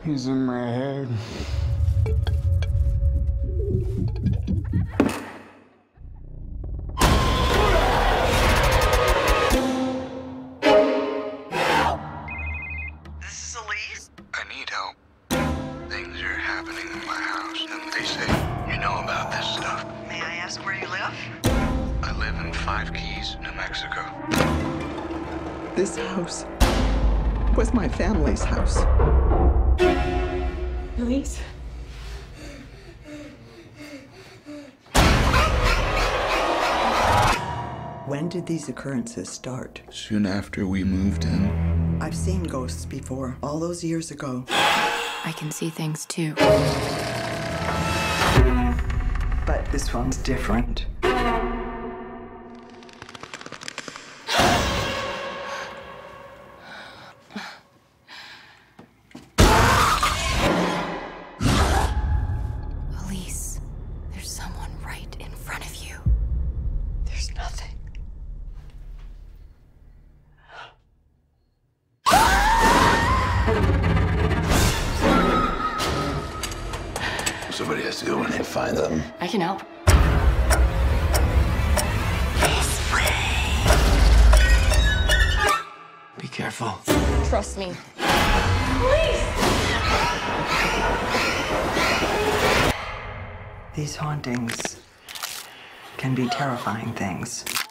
He's in my head. This is Elise? I need help. Things are happening in my house, and they say you know about this stuff. May I ask where you live? I live in Five Keys, New Mexico. This house was my family's house. Elise? When did these occurrences start? Soon after we moved in. I've seen ghosts before, all those years ago. I can see things too. But this one's different. Elise, there's someone right in front of you. There's nothing. Somebody has to go in and find them. I can help. Be careful. Trust me. These hauntings can be terrifying things.